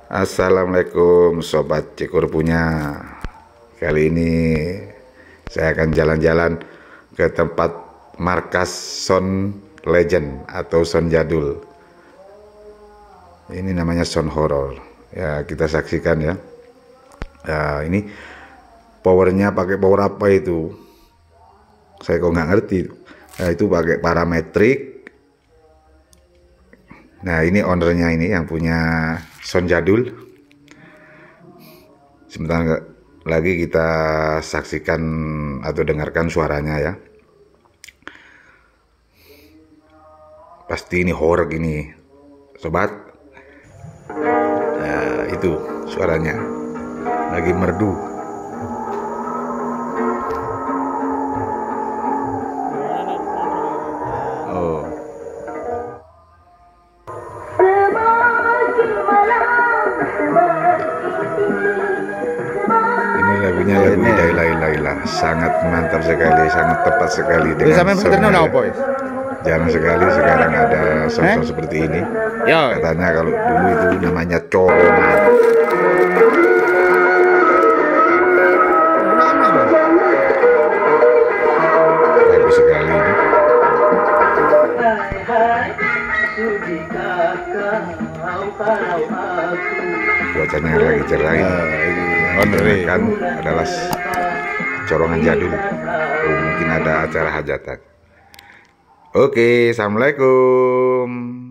Assalamualaikum Sobat Cikur Punya. Kali ini saya akan jalan-jalan ke tempat markas sound legend atau sound jadul. Ini namanya sound horror. Ya, kita saksikan ya. Ya, ini powernya pakai power apa itu? Saya kok nggak ngerti. Nah, itu pakai parametrik. Nah, ini ownernya ini yang punya sound jadul. Sebentar lagi kita saksikan atau dengarkan suaranya ya. Pasti ini horor gini, sobat. Nah, itu suaranya lagi merdu. Oh. Lagunya lagu Laila, sangat mantap sekali, sangat tepat sekali dengan soundnya. Jarang sekali sekarang ada sound seperti ini. Katanya kalau dulu itu namanya colongan. Bagus sekali ini. Cuacanya lagi cerah ini. Kan adalah corongan jadul. Mungkin ada acara hajatan. Oke, assalamualaikum.